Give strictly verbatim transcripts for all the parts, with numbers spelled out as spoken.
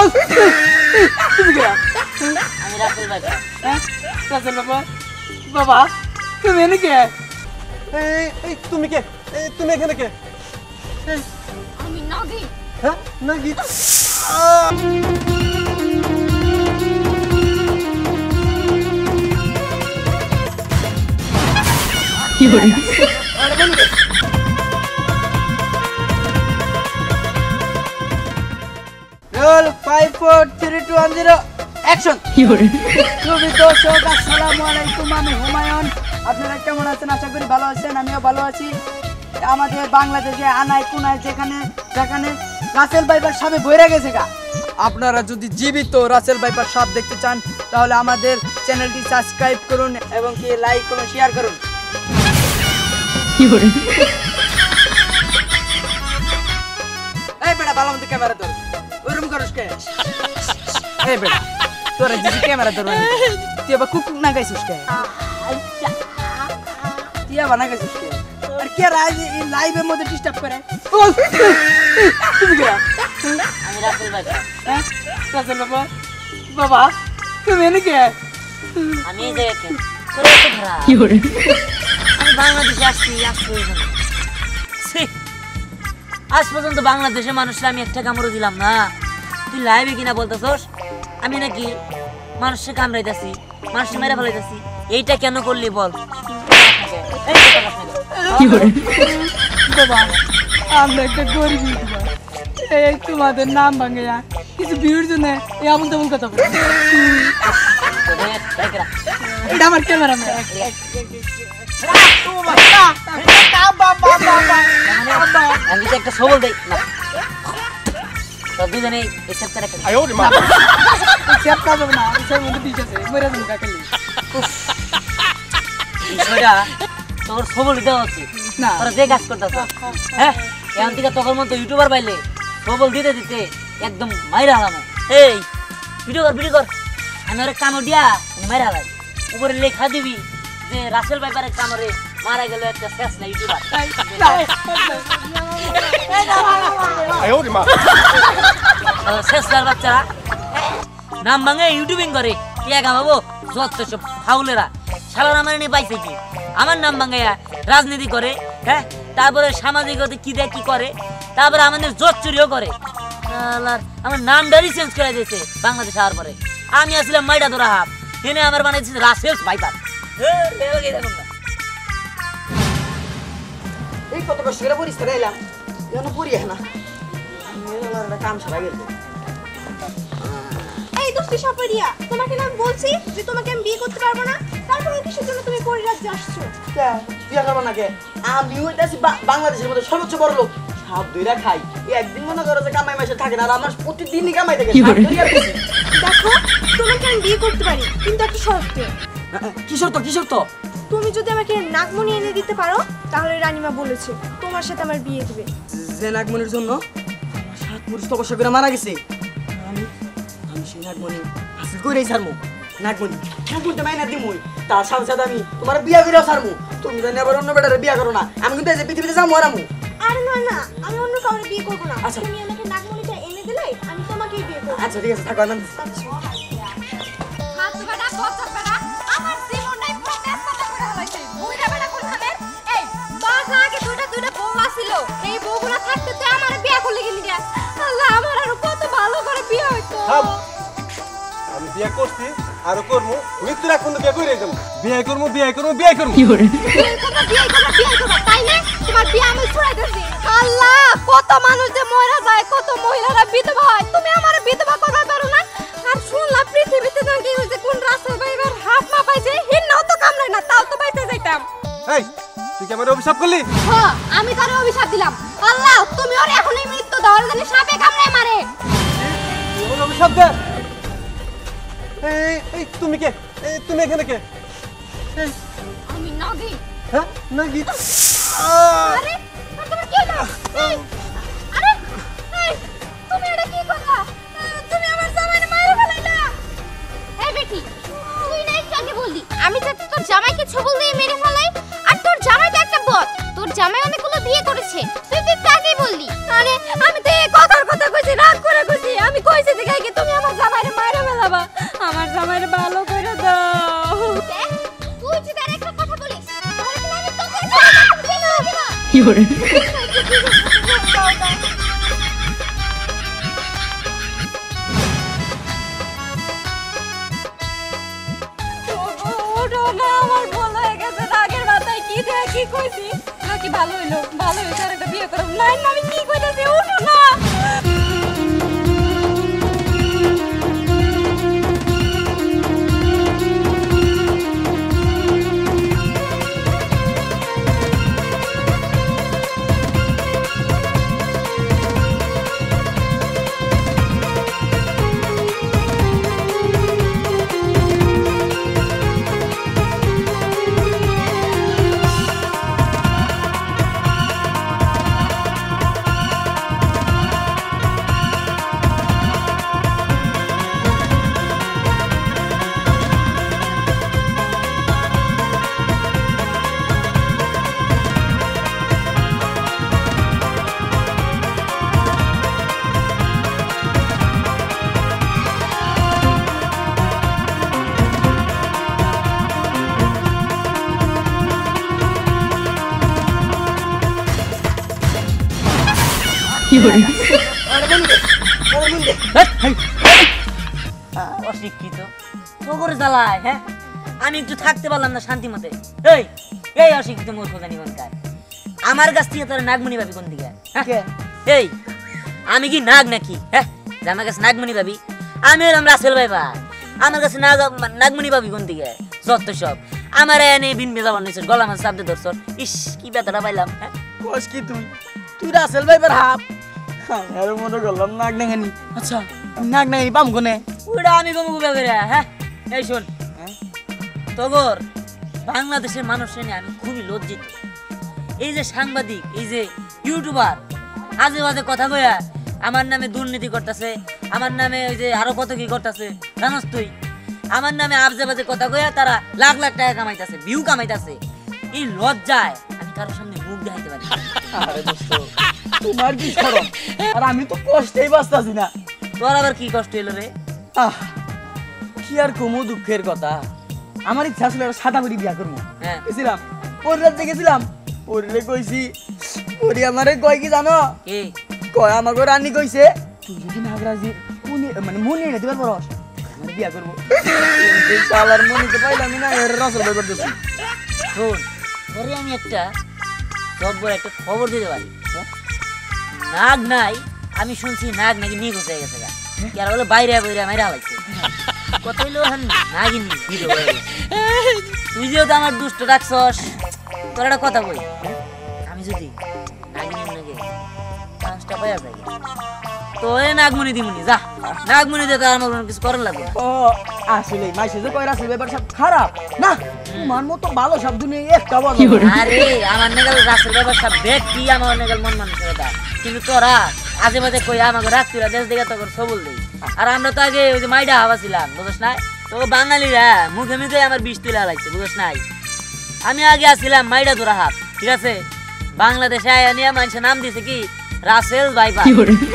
তুমি কে? আমি রাসেল বাইপার। হ্যাঁ রাসেল বাবা বাবা তুমি এনে কে? এই এই তুমি কে? এই তুমি এখানে কে? আমি নাগি। হ্যাঁ নাকি? কি হলো? Roll five four three two one zero action. কি হলো? সুপ্রিয় দর্শক আসসালামু আলাইকুম, আমি হুমায়ুন। আপনারা কেমন আছেন? আশা করি ভালো আছেন, আমিও ভালো আছি। আমাদের বাংলাদেশে আনায় কোনায় যেখানে যেখানে রাসেল ভাইপার সাপে ভরে গেছে গা। আপনারা যদি জীবিত রাসেল ভাইপার সাপ দেখতে চান তাহলে আমাদের চ্যানেলটি সাবস্ক্রাইব করুন এবং কি লাইক করুন, শেয়ার করুন। কি হলো? এই বেটা ভালো মতো ক্যামেরা ধর, ওরম করস কে? এই বেটা তোরা যদি ক্যামেরা ধর তুই আবার কুকুক না গাইছিস কে? তুই আবার না গাইছিস কে? আর কে লাইভের মধ্যে ডিস্টার্ব করে? তুমি কে? আমি রাসেল বাইপার। হ্যাঁ রাসেল বাবা বাবা তুমি এনে কে? আমি এই জায়গায় তোরা এত খারাপ। কি হলো? আমি বাংলাদেশে আসছি আসছি এখানে। ছি, আজ পর্যন্ত বাংলাদেশের মানুষরা আমি একটা কামড়ও দিলাম না। তুই লাইভে কিনা বলতেছস আমি নাকি মানুষকে কামড়াইতেছি, মানুষকে মেরে ফেলাইতেছি। এইটা কেন করলি বল? এই কথা বল না। কি হলো? বাবা আমরা একটা গরিব ইউটিউবার, এই তোমাদের নাম ভাঙে কিছু ভিউর জন্য এই আমল তেমন কথা বলে। এটা আমার ক্যামেরাম্যান। আমি তো একটা সবল দেই না। তো দুজনে এই সেপ্টার একটা চেপ পাবো না, এর মধ্যে ঠিক আছে মরে যাবো কাকালি। বিষয়টা তোর সবল দেওয়া উচিত না তোরা যে কাজ করতেছ। হ্যাঁ এখন থেকে তোর মতো ইউটিউবার পাইলে সবল দিতে দিতে একদম মাইরা হালাম। এই ভিডিও কর ভিডিও কর, আমি ওর কামড় দিয়া মাইরা হালাই। উপরে লেখা দিবি যে রাসেল ভাইপারের কামড়ে মারা গেল একটা শেষ না ইউটিউবার। শেষ না বাচ্চারা নাম ভাঙে ইউটিউবিং করে টিয়া কামাবো যত সব ফাউলেরা শালার আমার নিয়ে পাইছে কি? আমার নাম ভাঙাইয়া রাজনীতি করে, হ্যাঁ তারপরে সামাজিকতা কি দেয় কি করে, তারপরে আমাদের জোট চুরিও করে। শালার আমার নামটারই চেঞ্জ করে দিয়েছে বাংলাদেশ আসার পরে। আমি আসলাম মাইটা ধরা হাফ, এনে আমার বানাইছে রাসেল ভাইপার। এই কত কষ্ট করে পরিষ্কার এলাম যেন পড়িয়ে না কাম সারা গেল। এই দোস্তি সাপড়িয়া, তোমাকে না আমি বলছি যে তোমাকে আমি বিয়ে করতে পারবো না, তারপরে কিসের জন্য তুমি পরিরাজ্যে আসছো? বিয়ে করবো না কে? আমি হইতাছি বাংলাদেশের মধ্যে সর্বোচ্চ বড় লোক, সাপ দুইরা খাই। একদিন মনে করো যে কামাই মাসে থাকে না, আর আমার প্রতিদিনই কামাই থাকে। দেখো তোমাকে আমি বিয়ে করতে পারি, কিন্তু একটা শর্তে। কি শর্ত? কি শর্ত? তুমি যদি আমাকে নাগমণি এনে দিতে পারো তাহলে রানীমা বলেছে তোমার সাথে আমার বিয়ে দিবে। যে নাগমণির জন্য সাত পুরুষ তপস্যা করে মারা গেছে, আমি আমি সেই নাগমণি হাসিল করেই ছাড়মু। নাগমণি ঠাকুরটা মাইনা দিমুই, তার সাথে সাথে আমি তোমার বিয়া করেও ছাড়মু। তুমি জানি আবার অন্য বেটারে বিয়া করো না, আমি কিন্তু এই যে পৃথিবীতে যাবো আরামু। আরে না না, আমি অন্য কাউকে বিয়ে করবো না। আচ্ছা। তুমি আমাকে নাগমণিটা এনে দিলে আমি তোমাকেই বিয়ে করবো। আচ্ছা ঠিক আছে, থাকো আনন্দ। হাত বেড়া বছর বেড়া আমার জীবনটাই পুরো তেজপাতা করে হলাইছে। বুইড়া বেড়া কোনখানে? এই বাসা আগে দুইটা দুইটা বউ আছিল, এই বউগুলা থাকতে তুই আমার বিয়ে করলি গেলি রে। আল্লাহ আমার আরো কত ভালো করে বিয়ে হইতো। আমি বিয়ে করছি আর করবো, মৃত্যুর এক পর্যন্ত বিয়ে করে যাবো। বিয়ে করবো বিয়ে করবো বিয়ে করবো বিয়ে করবা বিয়ে করবা বিয়ে করবা, তাই না? তোমার বিয়ে আমি ছুড়াইতেছি। আল্লাহ কত মানুষ যে মরে যায়, কত মহিলারা বিধবা হয়, তুমি আমার বিধবা করবা পারো না? আর শুনলা পৃথিবীতে নাকি ওই যে কোন রাসেল ভাইবার হাত মা পাইছে, হিন্নাও তো কামড়ায় না, তাও তো পাইতে যাইতাম। এই তুই কি আমার অভিশাপ করলি? হ্যাঁ আমি তারে অভিশাপ দিলাম। আল্লাহ তুমি ওর এখনই মৃত্যু দাও, জানি সাপে কামড়ায় মারে। তুই অভিশাপ দে। এই এই তুমি কে? এই তুমি এখানে কে? আমি নাগি। হ্যাঁ নাকি? আরে তোমার কি হলো? আরে এই তুমি এটা কি করলা? তুমি আমার জামাইকে মাইরে ফেলাইলা। এই বেটি তুই না একটু আগে বললি আমি যাতে তোর জামাইকে ছবল দিয়ে মেরে ফেলাই, আর তোর জামাই তো একটা বদ, তোর জামাই অনেকগুলো বিয়ে করেছে, তুই তো একটু আগেই বললি। আরে আমি তো এই কথার কথা কইছি, রাগ করে কইছি। আমি কইছি যে কি তুমি ওঠো না, আমার ভুল হয়ে গেছে। রাগের মাথায় কি দেয়া কি কইছি নাকি ভালো হইলো, ভালো হইছে আর একটা বিয়ে করব। না না, আমি কি কইতাছি, ওঠো না। অশিক্ষিত তো করে জ্বালায়। হ্যাঁ, আমি একটু থাকতে পারলাম না শান্তি মতে। এই এই অশিক্ষিত মূর্খ জানি কোনকার, আমার কাছ থেকে তোর নাগমণি পাবি কোন দিকে? হ্যাঁ? এই আমি কি নাগ নাকি? হ্যাঁ, যে আমার কাছে নাগমণি পাবি? আমি হলাম রাসেল ভাই ভাই, আমার কাছে নাগ নাগমণি পাবি কোন দিকে? যত সব আমার এনে বিন বেজা বানাইছ, গলা মাছ চাপতে ধরছ। ইস কি ব্যথাটা পাইলাম। হ্যাঁ, কোস কি তুই তুই রাসেল ভাইবার হাফ আর মনে করলাম নাক নাগানি। আচ্ছা নাক নাগানি পাম কোনে? ওটা আমি কমু গুবা করে। হ্যাঁ, এই শোন, তগর বাংলাদেশের মানুষের নিয়ে আমি খুবই লজ্জিত। এই যে সাংবাদিক, এই যে ইউটিউবার আজে বাজে কথা কইয়া আমার নামে দুর্নীতি করতেছে, আমার নামে ওই যে আরো কত কি করতেছে জানোস তুই? আমার নামে আজে বাজে কথা কইয়া তারা লাখ লাখ টাকা কামাইতেছে, ভিউ কামাইতেছে। এই লজ্জায় আমি কারোর সামনে মুখ দেখাইতে পারি না। আরে দোস্ত তোমার কি শরম? আর আমি তো কষ্টেই বাঁচতাছি না। তোর আবার কি কষ্ট হইলো রে? আহ কি আর কমু দুঃখের কথা। আমার ইচ্ছা ছিল একটা সাদা বুড়ি বিয়া করবো। হ্যাঁ, গেছিলাম ওর রাতে গেছিলাম, ওরে কইছি, ওরে আমারে কয় কি জানো? কি কয় আমাকে রানী কইছে তুই যদি নাগরাজি উনি মানে মনে এনে দিবার পরস আমার বিয়া করবো। শালার মনিতে পাইলাম না, এর রসল ব্যাপার দিচ্ছি। শোন, তোরে আমি একটা জব্বর একটা খবর দিতে পারি। নাগ নাই, আমি শুনছি নাগ নাকি নিয়ে ঘুষে গেছে গা, কি আর বলে বাইরে বাইরে মাইরা হালাইছে। কত হইলো হান নাগিন ভিডিও করে গেছে। তুই যেহেতু আমার দুষ্ট রাখছস, তোর একটা কথা বই, আমি যদি নাগিন নাগে পাঁচটা পাইয়া যাই তো এ নাগমণি দিমুনি, যা নাগমণি দিয়ে তার আমার কিছু করার লাগবে না। ও আসলে মাইসে যে কয়রা আছে ব্যাপার সব খারাপ না, তোমার মতো ভালো সব দুনিয়া একটা বলো। আরে আমার নেগাল রাসেল ব্যবস্থা ব্যক্তি, আমার নেগাল মন মানুষের, কিন্তু তোরা আজে বাজে কই আমাকে রাখছিলা দেশ দিকে তোর সবল দেই। আর আমরা তো আগে ওই যে মাইডা হাওয়া ছিলাম, বুঝছ নাই? তো বাঙালিরা মুখে মুখে আমার বিষ তুলে হালাইছে, বুঝছ নাই? আমি আগে আসছিলাম মাইডা ধরা হাত, ঠিক আছে? বাংলাদেশে আয়া নিয়ে মানুষের নাম দিছে কি রাসেল ভাই ভাই।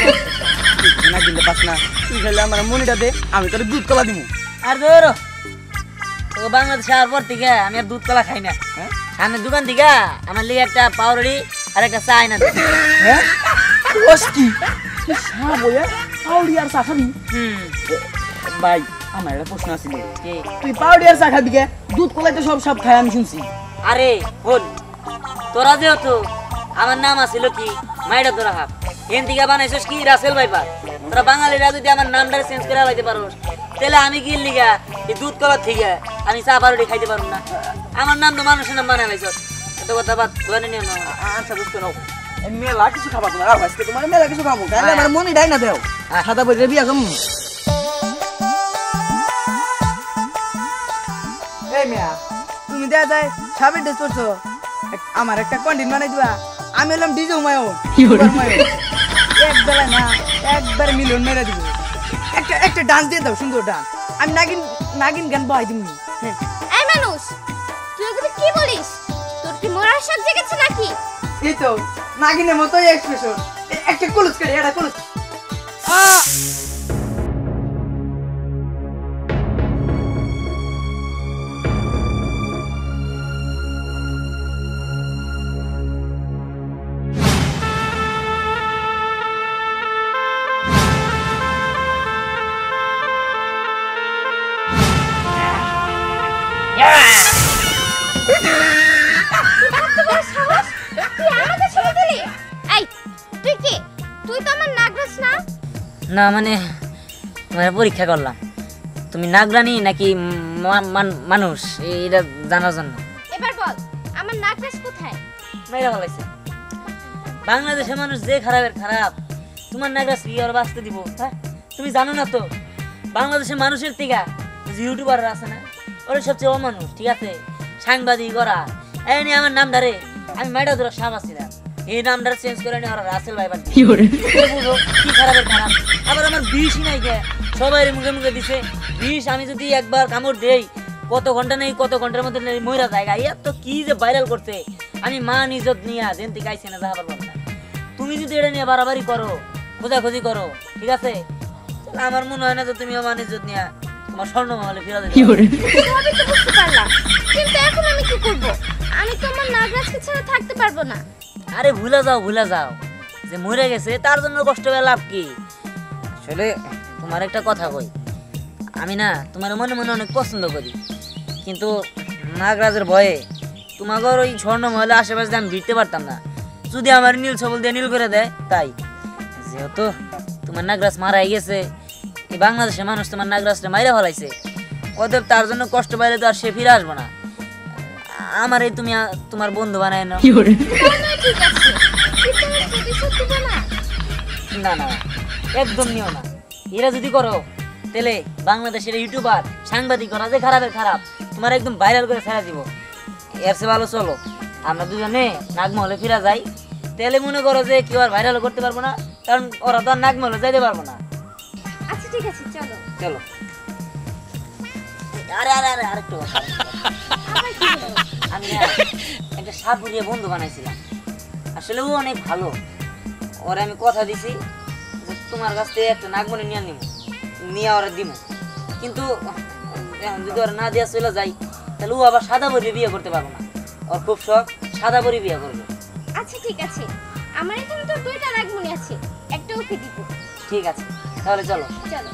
না দিলে পাস না, তুই খাইলে আমার মনিটা দে, আমি তোর দুধ কলা দিমু। আর ধরো তো বাংলাদেশে আসার পর থেকে আমি আর দুধ কলা খাই না। হ্যাঁ সামনের দোকান থেকে আমার লিগে একটা পাউরুটি আর একটা চা আইনা দে। হ্যাঁ কোস কি তুই সা বলে পাউডি আর চা খাবি? হুম, ভাই আমার একটা প্রশ্ন আছিল, কি? তুই পাউডি আর চা খাবি কে? দুধ কলাই তো সব সব খাই আমি শুনছি। আরে বল, তোরা যেহেতু আমার নাম আছিল কি মাইডা তোরা হাত, এন থেকে বানাইছিস কি রাসেল ভাইপার। তোরা বাঙালিরা যদি আমার নামটা চেঞ্জ করে লাইতে পারোস, তাহলে আমি কি লিগা এই দুধ কলার থেকে আমি চা পাউরুটি খাইতে পারবো না? আমার নাম তো মানুষের নাম বানাই লাইছস, এত কথা বাদ ধরে নিও না। আচ্ছা দোস্ত নাও, মেলা কিছু খাবা তোমার, আর আজকে তোমার মেলা কিছু খাবো, তাহলে আমার মনি ডাই না দেও সাদা বইরে বিয়া কম। এই মিয়া তুমি দেয়া যায় সাবের ড্রেস পরছো, এক- আমার একটা কন্টেন্ট বানাই দিবা। আমি হলাম ডিজে হুমায়ুন, হুমায়ুন। এক বেলায় না একবার মিলিয়ন মেরে দিব। একটা একটা ডান্স দিয়ে দাও, সুন্দর ডান্স। আমি নাগিন নাগিন গান বহাই দিমু। হ্যাঁ এই মানুষ, তুই এগুলো কি বলিস? তোর কি মরার শখ জেগেছে নাকি? এই তো নাগিনের মতো এক্সপ্রেশন, একটা কলুস করে এটা কলুস। আ না মানে মানে পরীক্ষা করলাম তুমি নাগরানি নাকি মা- মান- মানুষ এটা জানার জন্য। এবার বল আমার নাকরাজ কোথায়? মেয়েরা ভালাইছে বাংলাদেশের মানুষ যে খারাপের খারাপ তোমার নাগরাজ কি আর বাঁচতে দিব? হ্যাঁ তুমি জানো না তো বাংলাদেশের মানুষের থেকে যে ইউটিউবাররা আছে না ওরা সবচেয়ে অমানুষ, ঠিক আছে? সাংবাদিক ওরা এই নিয়ে আমার নাম ধরে আমি মেয়েটা ধরে সাবাস ছিলাম এই নামটা চেঞ্জ করে নিয়ে ওরা রাসেল ভাই বাদ দিয়ে বুঝো কি খারাপের খারাপ। আবার আমার বিষই নাই কে সবাই মুখে মুখে দিছে বিষ, আমি যদি একবার কামড় দেই কত ঘন্টা নেই কত ঘন্টার মধ্যে ময়রা জায়গা এত কি যে ভাইরাল করছে আমি মান ইজ্জত নিয়ে দেন থেকে আইসে না যাবার বল না। তুমি যদি এটা নিয়ে বাড়াবাড়ি করো খোঁজাখুঁজি করো ঠিক আছে তাহলে আমার মনে হয় না যে তুমি মান ইজ্জত নিয়ে তোমার স্বর্ণ মহলে ফেরা দেবে। সবই তো বুঝতে পারলাম, কিন্তু এখন আমি কি করব? আমি তো আমার নাগরাজকে ছাড়া থাকতে পারবো না। আরে ভুলে যাও ভুলে যাও যে মরে গেছে তার জন্য কষ্ট করে লাভ কি? আসলে তোমার একটা কথা কই, আমি না তোমার মনে মনে অনেক পছন্দ করি, কিন্তু নাগরাজের ভয়ে তোমাকে ওই স্বর্ণ মহলে আশেপাশে আমি ভিড়তে পারতাম না যদি আমার নীল ছবল দিয়ে নীল করে দেয়। তাই যেহেতু তোমার নাগরাজ মারাই গেছে এই বাংলাদেশের মানুষ তোমার নাগরাজটা মাইরা ফেলাইছে অতএব তার জন্য কষ্ট পাইলে তো আর সে ফিরে আসবো না। আমার এই তুমি আ- তোমার বন্ধু বানায় নাও। তাহলে ঠিক আছে, কিন্তু আমার প্রতিশোধ দিবে না? না না একদম নিও না, এরা যদি করো তাহলে বাংলাদেশের ইউটিউবার সাংবাদিক করা যে খারাপের খারাপ তোমার একদম ভাইরাল করে ছেড়ে দিব। এর চেয়ে ভালো চলো আমরা দুজনে নাগমহলে ফিরা যাই, তাহলে মনে করো যে কেউ আর ভাইরাল করতে পারবো না, কারণ ওরা তো আর নাগমহলে যাইতে পারবো না। আচ্ছা ঠিক আছে চলো। চলো। আরে আরে আরে আরেকটু কথা। আবার কি হলো? আমি না একটা সাপুরিয়া বন্ধু বানাইছিলাম, আসলে ও অনেক ভালো, ওরা আমি কথা দিছি যে তোমার কাছ থেকে একটা নাগমণি নিয়ে নিব নিয়ে ওরা দিব, কিন্তু এখন যদি ওরা না দিয়া চলে যাই তাহলে ও আবার সাদা বড়ি বিয়ে করতে পারবো না, ওর খুব শখ সাদা বড়ি বিয়ে করবে। আচ্ছা ঠিক আছে, আমার এখানে তো দুইটা নাগমণি আছে, একটা ওকে দিব। ঠিক আছে তাহলে চলো। চলো।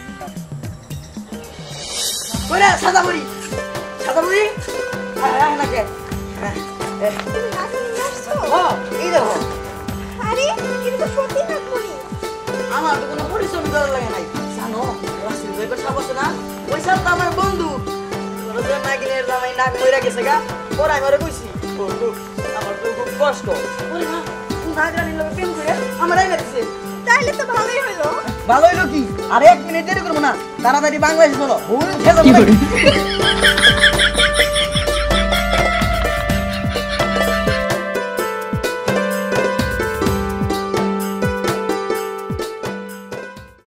ওরে সাদা বুড়ি সাদা বুড়ি হ্যাঁ হ্যাঁ নাকি হ্যাঁ তুমি নাগমণি নিয়ে আসছো? ও এই দেখো আরে এটা তো সত্যি নাগমণি। আমার তো কোনো পরিশ্রম করা লাগে নাই জানো রাসেল ভাই কথা বলছো না ওই সব তো আমার বন্ধু রোজা নাগিনের জামাই নাক মইরা গেছে গা ওরা আমারে কইছি বন্ধু আমার তো খুব কষ্ট ওরে না নাগরানির লগে প্রেম করে আমার আইনা দিছে তাহলে তো ভালোই হলো। ভালো হইলো কি আর এক মিনিট দেরি করবো না তাড়াতাড়ি বাংলাদেশ চলো ভুল খেয়ে যাবো নাকি?